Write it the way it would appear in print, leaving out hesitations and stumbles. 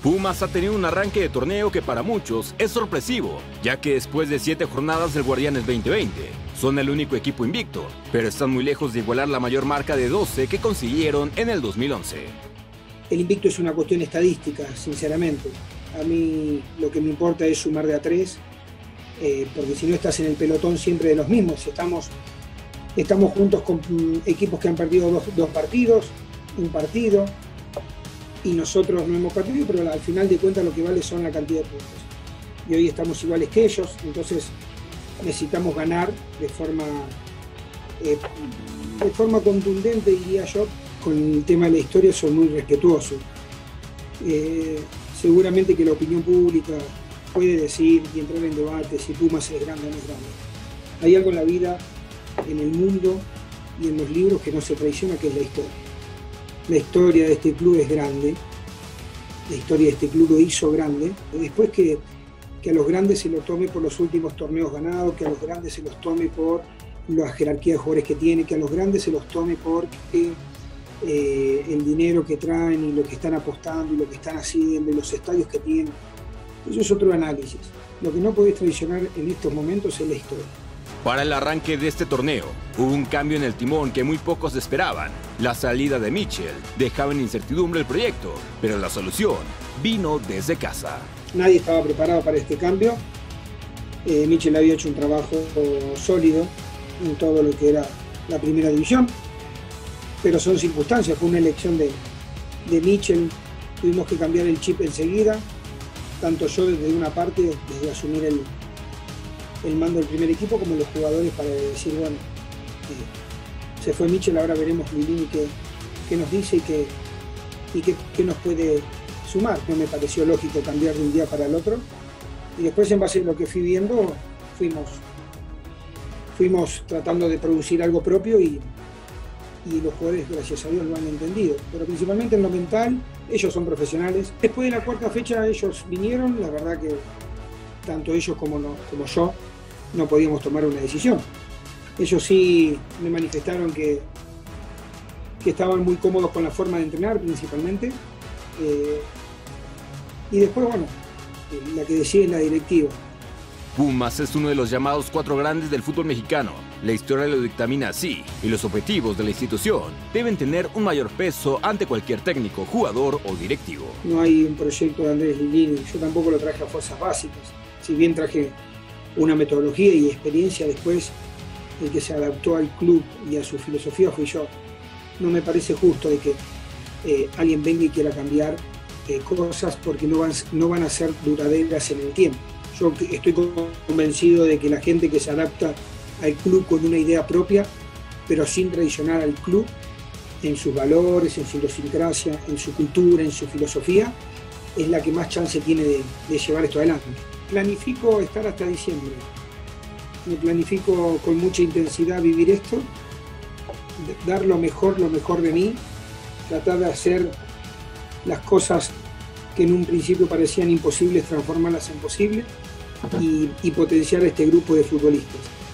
Pumas ha tenido un arranque de torneo que para muchos es sorpresivo, ya que después de 7 jornadas del Guardianes 2020, son el único equipo invicto, pero están muy lejos de igualar la mayor marca de 12 que consiguieron en el 2011. El invicto es una cuestión estadística, sinceramente. A mí lo que me importa es sumar de a 3, porque si no estás en el pelotón siempre de los mismos. Estamos juntos con equipos que han perdido dos partidos, un partido, y nosotros no hemos perdido, pero al final de cuentas lo que vale son la cantidad de puntos. Y hoy estamos iguales que ellos, entonces necesitamos ganar de forma contundente, diría yo. Con el tema de la historia soy muy respetuoso. Seguramente que la opinión pública puede decir y entrar en debate si Pumas es grande o no es grande. Hay algo en la vida, en el mundo y en los libros que no se traiciona, que es la historia. La historia de este club es grande, la historia de este club lo hizo grande. Después que a los grandes se lo tome por los últimos torneos ganados, que a los grandes se los tome por la jerarquía de jugadores que tiene, que a los grandes se los tome por el dinero que traen y lo que están apostando y lo que están haciendo y los estadios que tienen. Eso es otro análisis. Lo que no podés traicionar en estos momentos es la historia. Para el arranque de este torneo, hubo un cambio en el timón que muy pocos esperaban. La salida de Mitchell dejaba en incertidumbre el proyecto, pero la solución vino desde casa. Nadie estaba preparado para este cambio. Mitchell había hecho un trabajo sólido en todo lo que era la primera división, pero son circunstancias, fue una elección de Mitchell. Tuvimos que cambiar el chip enseguida, tanto yo desde una parte, desde asumir el mando del primer equipo, como los jugadores, para decir, bueno, se fue Mitchell, ahora veremos Lilini qué nos dice y qué nos puede sumar. No me pareció lógico cambiar de un día para el otro, y después, en base a lo que fui viendo, fuimos tratando de producir algo propio y los jugadores, gracias a Dios, lo han entendido, pero principalmente en lo mental. Ellos son profesionales. Después de la cuarta fecha ellos vinieron, la verdad que tanto ellos como yo no podíamos tomar una decisión. Ellos sí me manifestaron que estaban muy cómodos con la forma de entrenar, principalmente, y después, bueno, la que decide es la directiva. Pumas es uno de los llamados 4 grandes del fútbol mexicano. La historia lo dictamina así, y los objetivos de la institución deben tener un mayor peso ante cualquier técnico, jugador o directivo. No hay un proyecto de Andrés Lilini, yo tampoco lo traje a fuerzas básicas. Si bien traje una metodología y experiencia, después el que se adaptó al club y a su filosofía fui yo. No me parece justo de que alguien venga y quiera cambiar cosas porque no van a ser duraderas en el tiempo. Yo estoy convencido de que la gente que se adapta al club con una idea propia, pero sin traicionar al club en sus valores, en su idiosincrasia, en su cultura, en su filosofía, es la que más chance tiene de llevar esto adelante. Planifico estar hasta diciembre. Me planifico con mucha intensidad vivir esto, dar lo mejor de mí, tratar de hacer las cosas que en un principio parecían imposibles, transformarlas en posibles y potenciar a este grupo de futbolistas.